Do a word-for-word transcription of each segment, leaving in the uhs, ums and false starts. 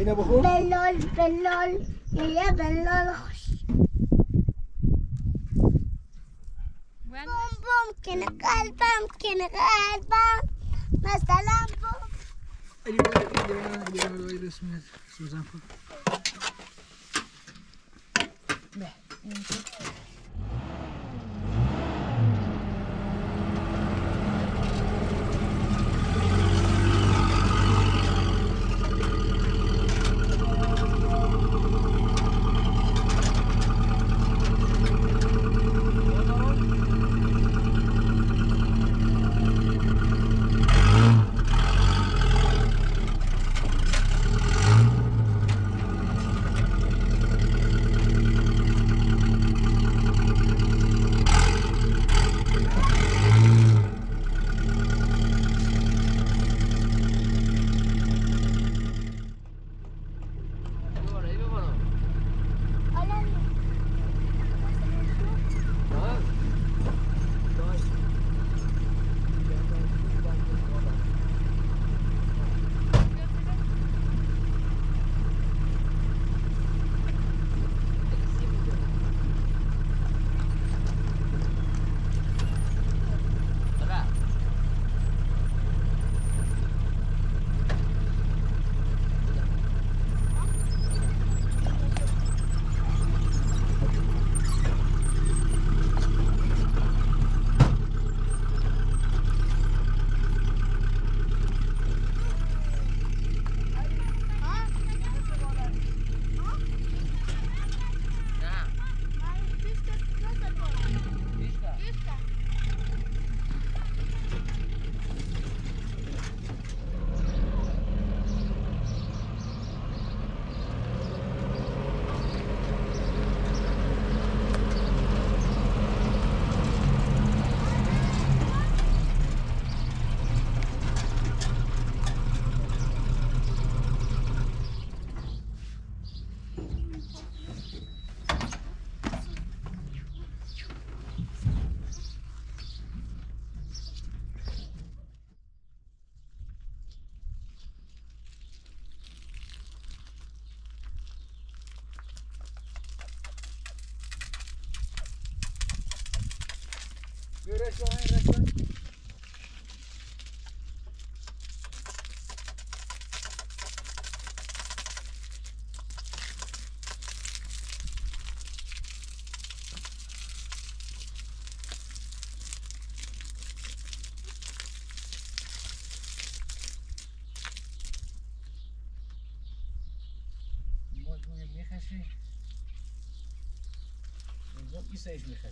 اینو بخون. بلال بلال یه بلال خوش. بوم بوم کنه قلبم کنه قلبم مثلا بوم. علی علی علی علی رسمیت سوزن کن. به اینجا کیسهش میخواد.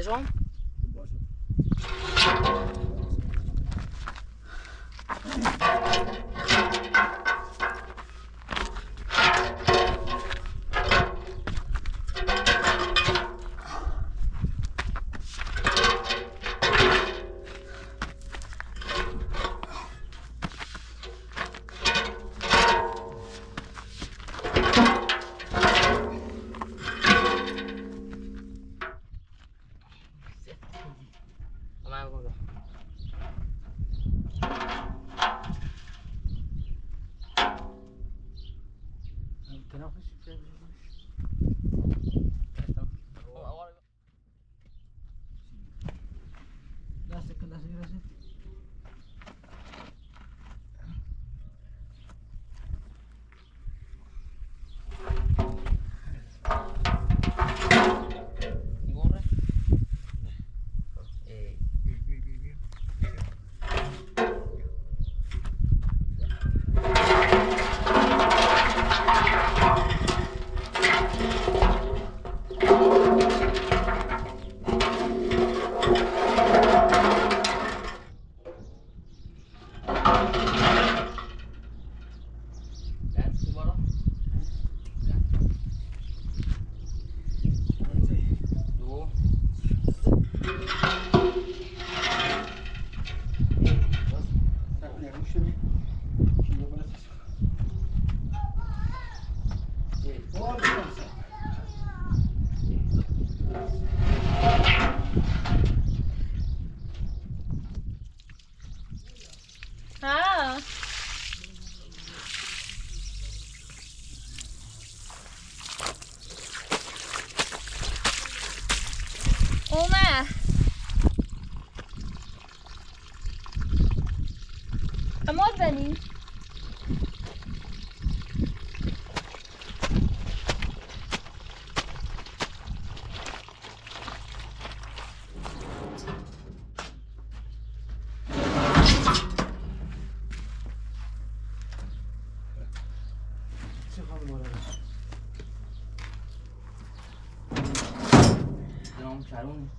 جام؟ باشه. من بگم تنفس شوية. لاستيك لاستيك لاستيك. يقول ايه بير بير بير بير. ها اومه امور بني جام چرونی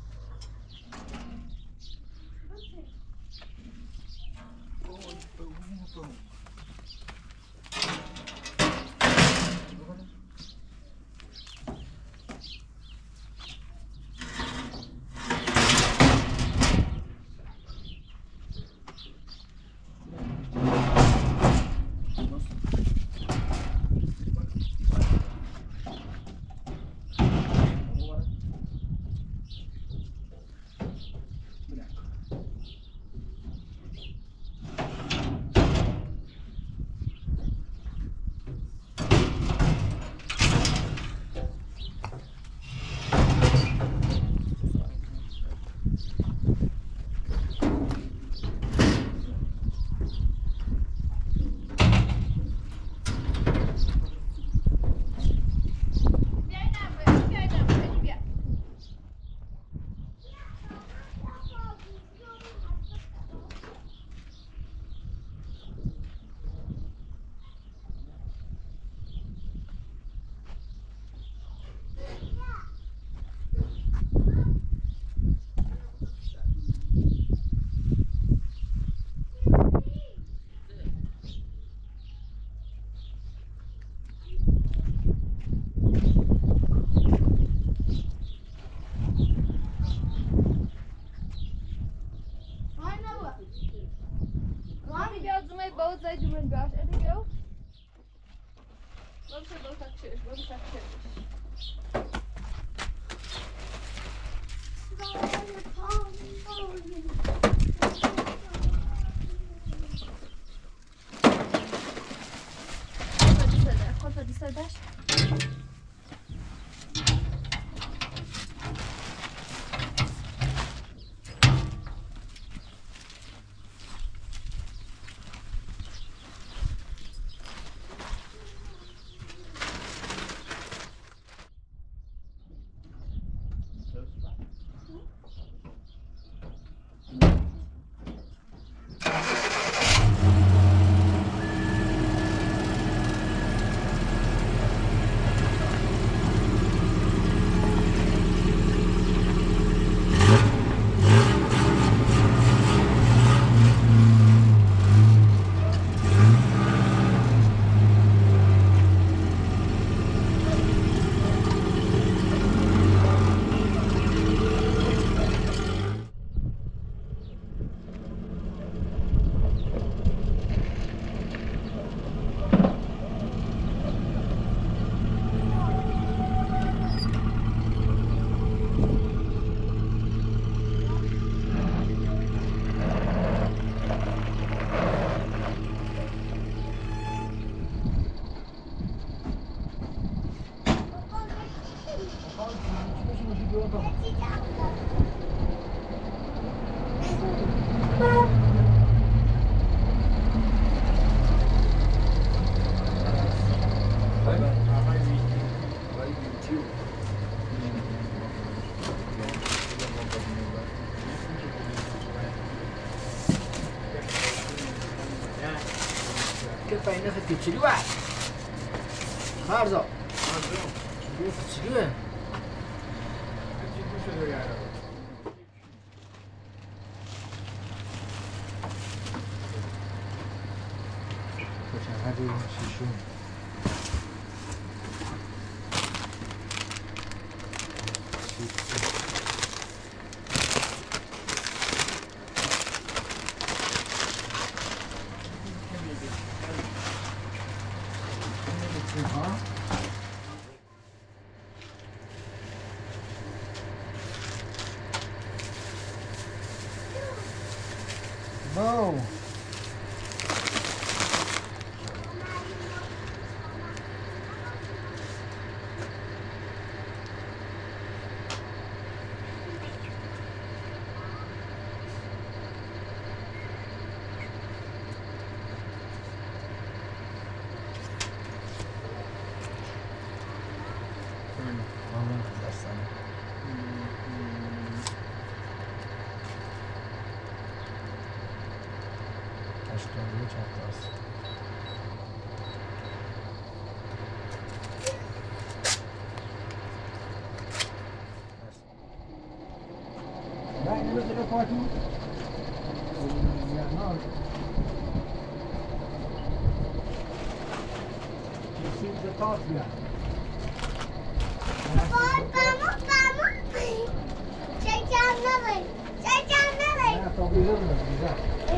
Both sides doing brush at the go. Both sides both touch both touch خلفة دي سلباش Che fai in effetti ci due? Sardsir. Ci due? Facciamo radio شیشم. Bom. اشکالی چند تاست نه اینو بذاره پاکی کسی به تاس بیاد Vamos, vamos. Chacham nalai. Chacham nalai. نه تا بیرون بیزا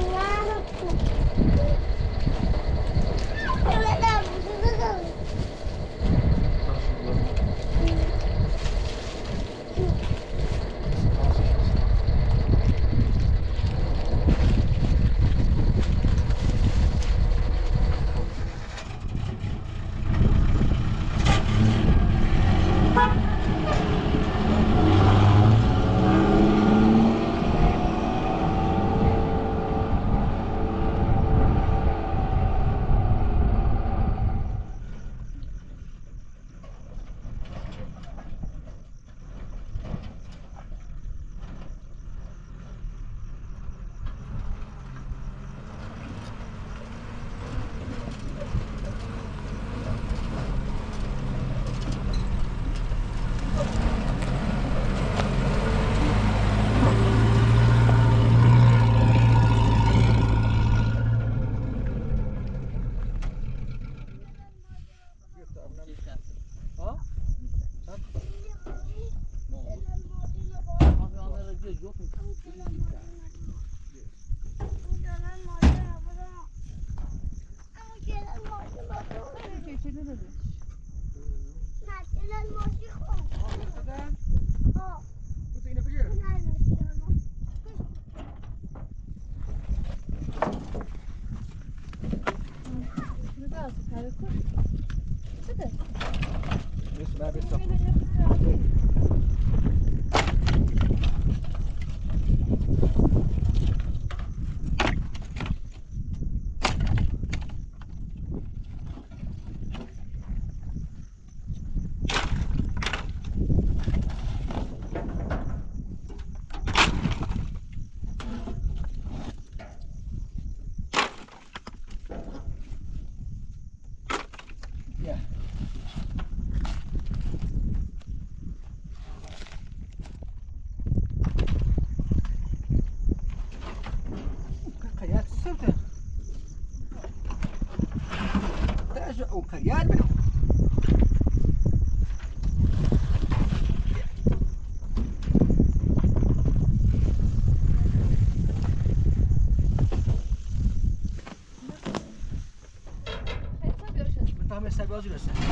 Gosto de você.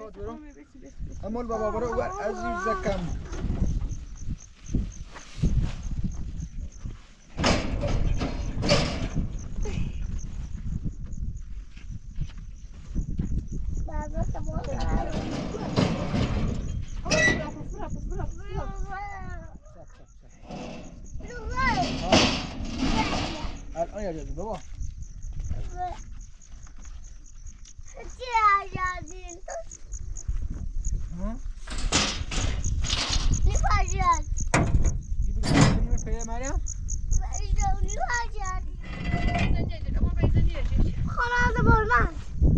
خود برو امول بابا برو بر عزیزکم بابا تبغى الان یاد بگیر بابا ها نفاجأت جيب لي في مريم نفاجأت خلاص بولمن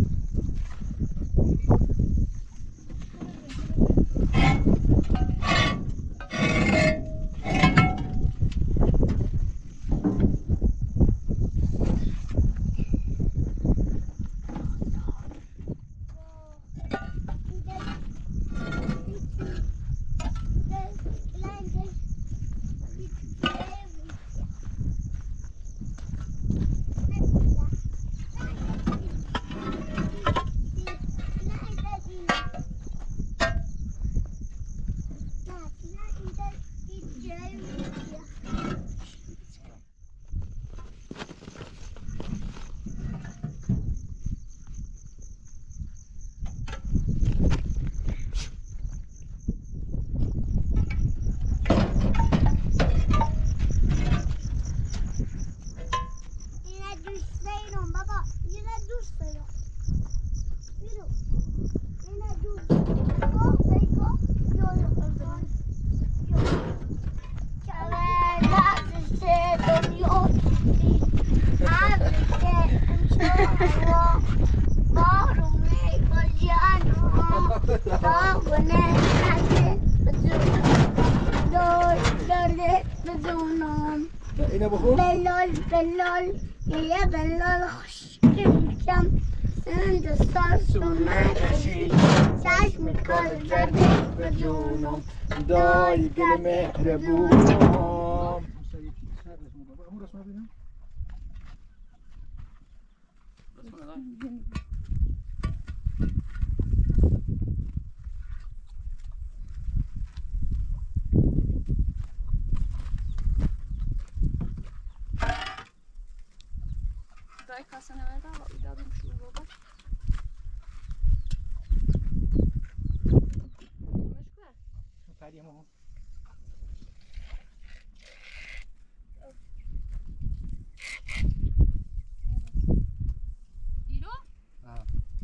اینو بخور بلال بلال یه بلال خوشگلم سند ساز اومدی چشم میکنه زده به جونم دای گل مهربونم همون رسمه ببینم Daj kassa nem el, ide adunk súlyóba. Most Párjam ahol. Író? Ah.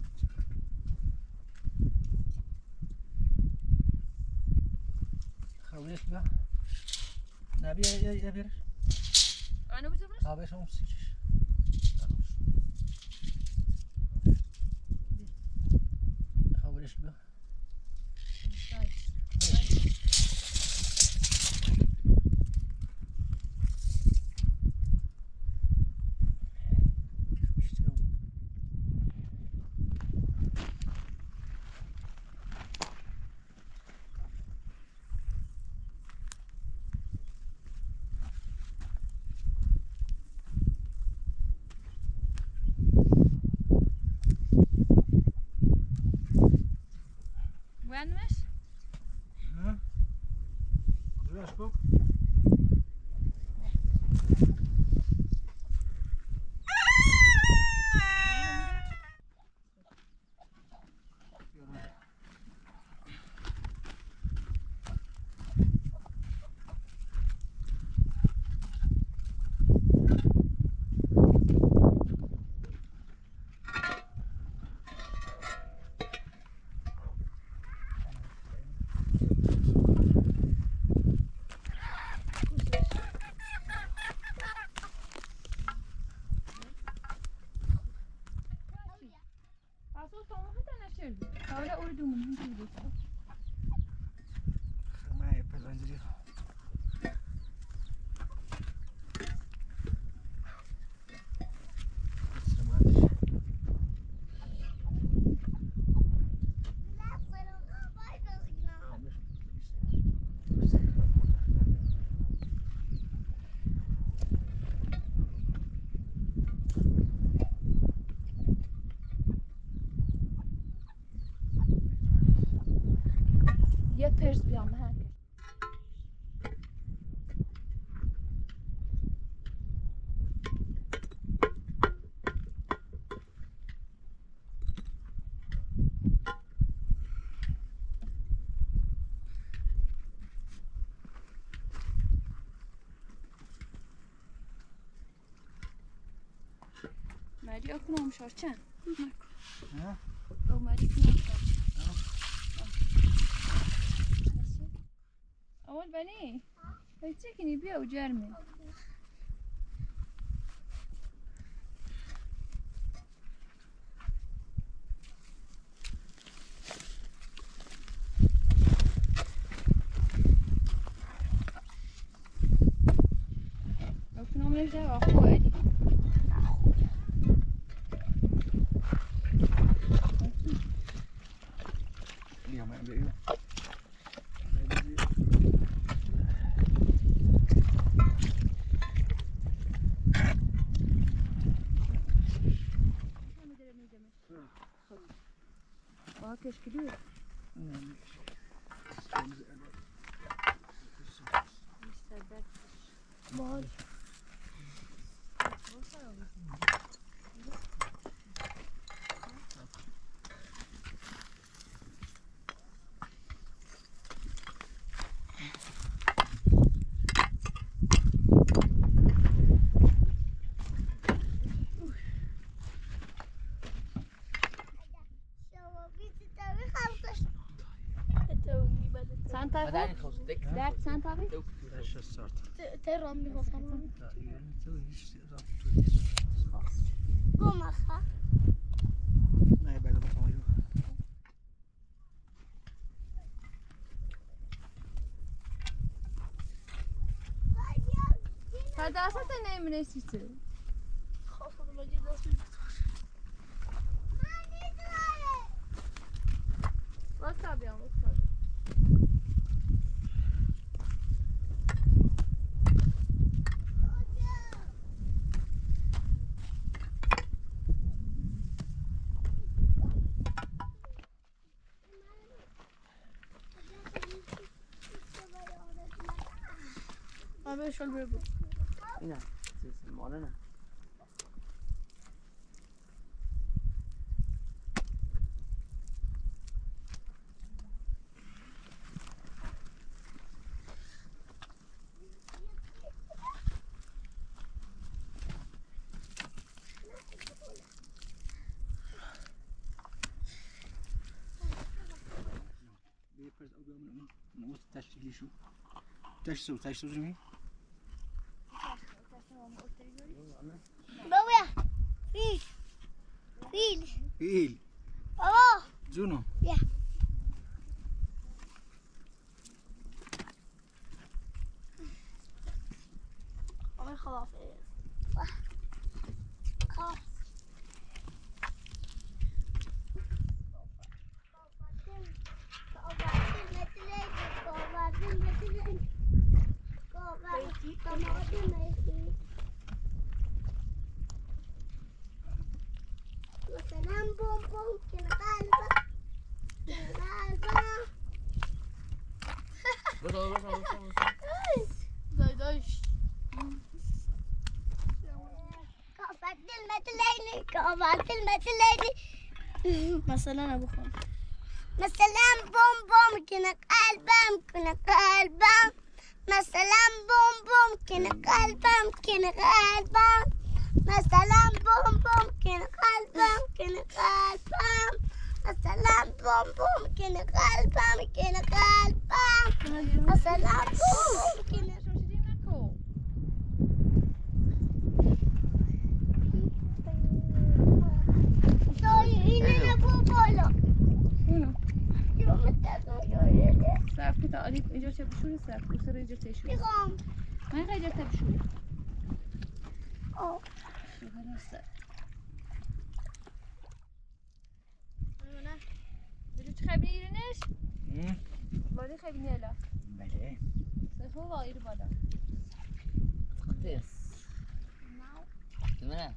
خاویش بیا. نه بیا بیا بیا بیا. Ano bitirmiş? خاویش هم سیچش. خاویش بیا. Beğenmiş? Hı? Biraz bak. Asıl sonra da neşirdi. Sonra uyuduğumun hızlı ما يبلندري مردی اکنم شارچن ها؟ او مردی کنم شارچن اول بنی هیچی کنی بیا و جرمی اکنم نجده و خواه ادی بیا من بریم. آه کشکلی بال چند ما داریم تا خوش دک درد چند تا دو هشت ساعت. ترام میگفتم لا يعني تو هیچ رابط گم اخا نه بعد با تو تا دست نمیونه چیزی خواستم مجید دست واسه بیام واسه آبه شل بگو اینا چیز ماله نه بيبرز او من نقول تشتري شو تشتري تشتري مين بابا فیل فیل فيل بابا جونو بیا آقای خلافه خلاص مثلا بوم بوم که قلبه قلبه برو برو برو دایداش کافت دل مدلینی کافت دل مدلینی مثلا ابو خان مثلا بوم بوم کنه قلبم کنه قلبم مثلا بوم بوم کنه قلبم کنه قلبم مثلا بوم بوم کنه قلبم کنه قلبم مثلا بوم بوم کنه قلبم کنه قلبم مثلا بوم بوم کنه دایی اینه نبو بالا اونو یا متدون دایی صرف که تا آدی اینجا چه بشوری صرف که سر اینجا تشوری میخوام من اینجا تا بشوری آه درسته نه دیدی چه خبری ایرنش بادی خبری نیلا بله سفو وایر بالا قدس تمام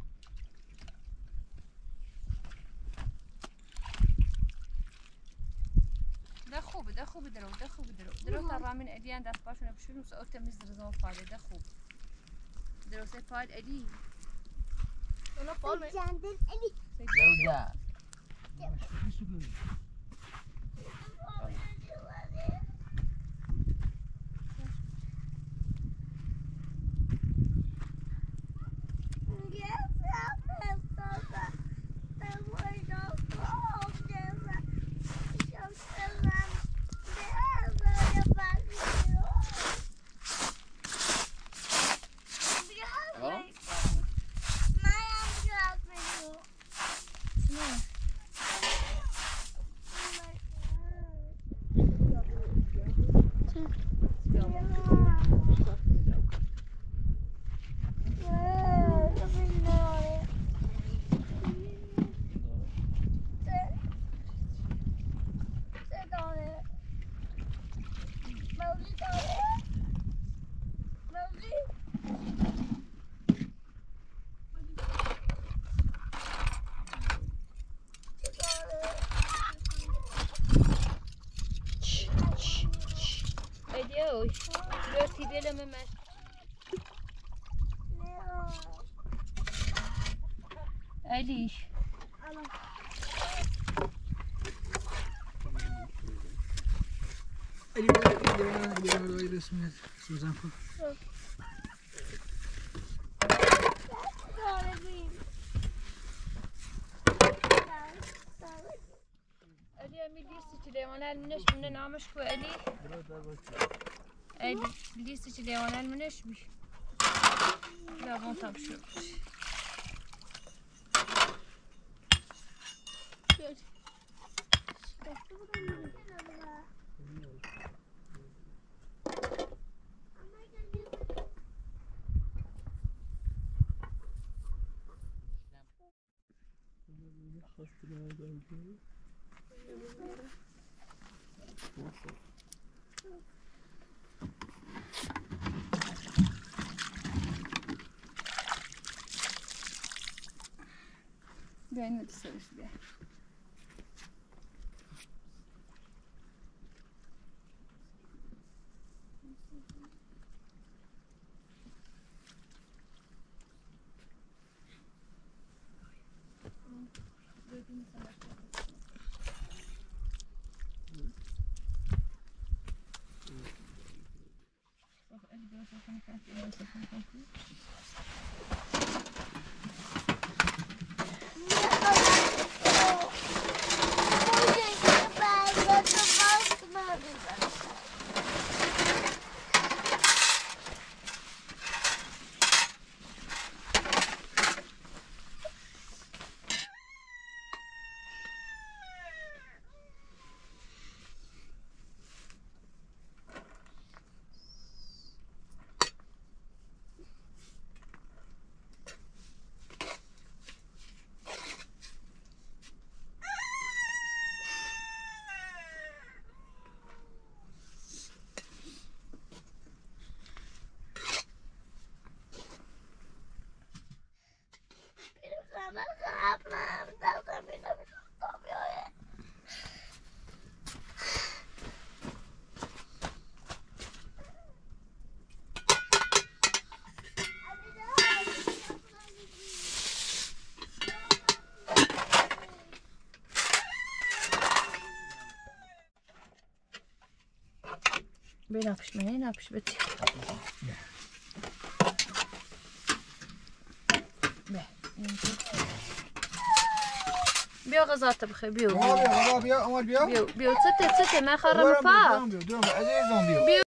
ده خوبه ده خوبه درو ده خوبه درو درو تا رامین ادیان دست باشونه بشوریم سو اوت تمیز درزان فاده ده خوب درو سه فاد ادی انا بالمه جندل الی زوجة Yes, بيلا ممر علي اللي اللي اللي اللي اسمه سوزان فو علي أمي ليستي كده وانا المنش من نعمش كوا علي علي ليستي كده وانا المنش بي لا ما تبشر بعدين ما تسويش بيه بيناقش من يناقش بتي بيو غزات بخي بيو بيو بيو بيو بيو بيو ستة ستة ما خرب الفار بيو بيو